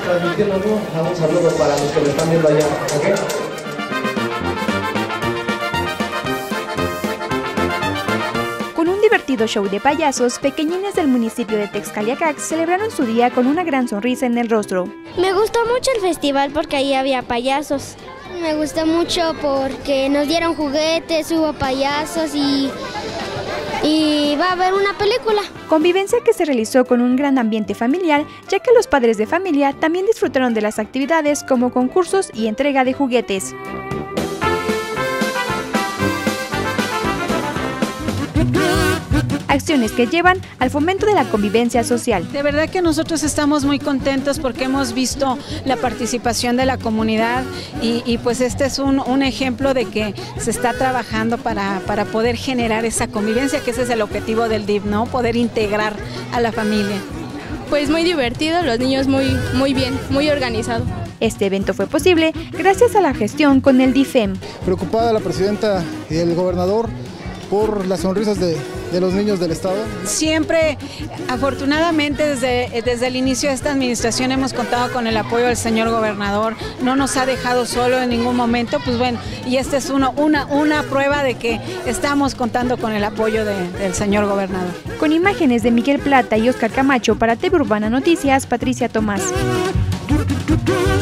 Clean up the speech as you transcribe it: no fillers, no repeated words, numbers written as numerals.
transmitiéndonos un saludo para los que lo están viendo allá, ¿ok? Con un divertido show de payasos, pequeñines del municipio de Texcaliacac celebraron su día con una gran sonrisa en el rostro. Me gustó mucho el festival porque ahí había payasos. Me gustó mucho porque nos dieron juguetes, hubo payasos y va a haber una película. Convivencia que se realizó con un gran ambiente familiar, ya que los padres de familia también disfrutaron de las actividades como concursos y entrega de juguetes. Acciones que llevan al fomento de la convivencia social. De verdad que nosotros estamos muy contentos porque hemos visto la participación de la comunidad y pues este es un ejemplo de que se está trabajando para poder generar esa convivencia, que ese es el objetivo del DIF, ¿no? Poder integrar a la familia. Pues muy divertido, los niños muy bien, muy organizado. Este evento fue posible gracias a la gestión con el DIFEM. Preocupada la presidenta y el gobernador por las sonrisas de los niños del estado. Siempre, afortunadamente, desde el inicio de esta administración hemos contado con el apoyo del señor gobernador, no nos ha dejado solo en ningún momento, pues bueno, y esta es una prueba de que estamos contando con el apoyo del señor gobernador. Con imágenes de Miguel Plata y Oscar Camacho para TV Urbana Noticias, Patricia Tomás.